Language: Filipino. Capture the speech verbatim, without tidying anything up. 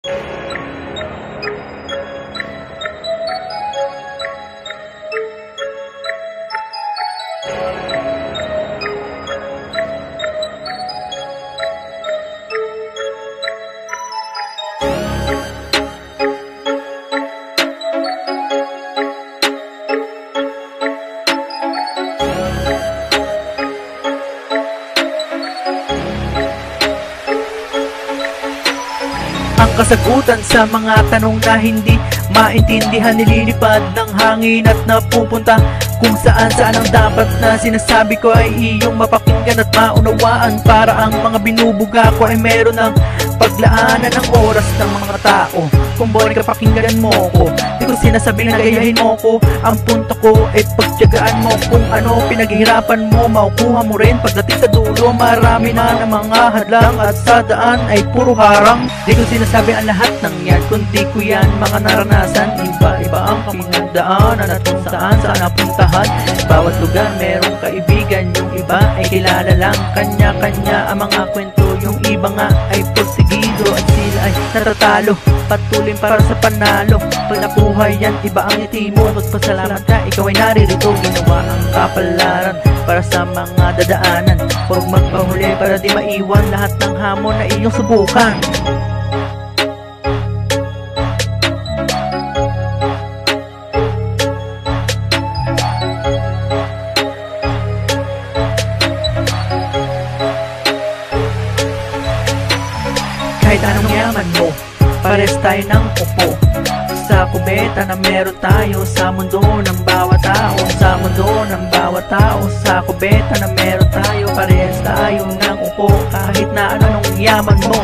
Ang kasagutan sa mga tanong na hindi maintindihan, nililipad ng hangin at napupunta kung saan saan. Ang dapat na sinasabi ko ay iyong mapakinggan at maunawaan, para ang mga binubuga ko ay meron ng paglaanan ng oras ng mga tao. Kung boring ka, pakinggan mo ko. Di ko sinasabing na gayahin mo ko. Ang punto ko ay pagtiyagaan mo. Kung ano pinaghihirapan mo, makukuha mo rin pagdating sa dulo. Marami na ng mga hadlang at sa daan ay puro harang. Di ko sinasabi ang lahat ng yan, kundi ko yan mga naranasan. Iba-iba ang pinagdaanan at kung saan saan napuntahan. Bawat lugar merong kaibigan, yung iba ay kilala lang kanya-kanya ang mga kwento. Yung iba nga ay porsigido at sila ay natatalo, patuloy para sa panalo. Pag nakuha yan, iba ang ngiti mo. Magpasalamat ka, ikaw ay naririto. Ginawa ang kapalaran para sa mga dadaanan. Huwag magpahuli para di maiwan lahat ng hamon na iyong subukan. Kahit anong yaman mo, pares tayo ng upo sa kubeta na meron tayo sa mundo ng bawat tao. Sa mundo ng bawat tao, sa kubeta na meron tayo, pares tayo ng upo. Kahit na anong yaman mo.